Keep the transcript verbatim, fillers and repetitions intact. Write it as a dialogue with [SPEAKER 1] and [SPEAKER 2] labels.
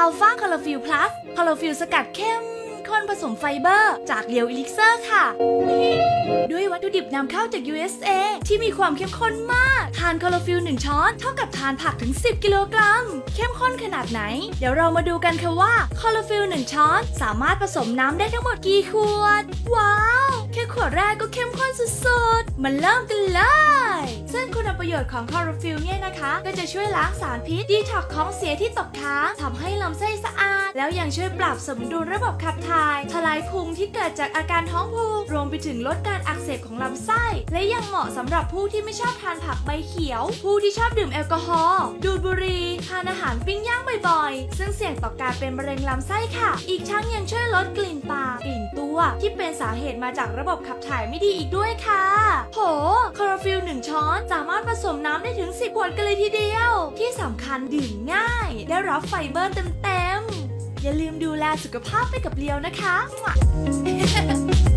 [SPEAKER 1] อัลฟาคลอโรฟิลพลัสคลอโรฟิลสกัดเข้มข้นผสมไฟเบอร์จากเลียวอิลิกเซอร์ค่ะด้วยวัตถุดิบนำเข้าจาก ยู เอส เอ ที่มีความเข้มข้นมากทานคลอโรฟิลหนึ่งช้อนเท่ากับทานผักถึงสิบกิโลกรัมเข้มข้นขนาดไหนเดี๋ยวเรามาดูกันค่ะว่าคลอโรฟิลหนึ่งช้อนสามารถผสมน้ำได้ทั้งหมดกี่ขวดว้าวแค่ขวดแรกก็เข้มข้นสุดๆมันเริ่มกันเลยซึ่งคุณประโยชน์ของคลอโรฟิลเนี่ยนะคะก็จะช่วยล้างสารพิษดีท็อกซ์ของเสียที่ตกค้างทำให้ลำไส้สะอาดแล้วยังช่วยปรับสมดุลระบบขับถ่ายทลายพุงที่เกิดจากอาการท้องผูกรวมไปถึงลดการอักเสบของลำไส้และยังเหมาะสำหรับผู้ที่ไม่ชอบทานผักใบเขียวผู้ที่ชอบดื่มแอลกอฮอล์ดูดบุหรี่ทานอาหารปิ้งย่างบ่อยๆซึ่งเสี่ยงต่อการเป็นมะเร็งลำไส้ค่ะอีกทั้งยังช่วยลดกลิ่นปากกลิ่นตัวที่เป็นสาเหตุมาจากระบบขับถ่ายไม่ดีอีกด้วยค่ะโหคลอโรฟิลหนึ่งช้อนสามารถผสมน้ำได้ถึงสิบขวดกันเลยทีเดียวที่สำคัญดื่มง่ายได้รับไฟเบอร์เต็มๆอย่าลืมดูแลสุขภาพไปกับเลียวนะคะ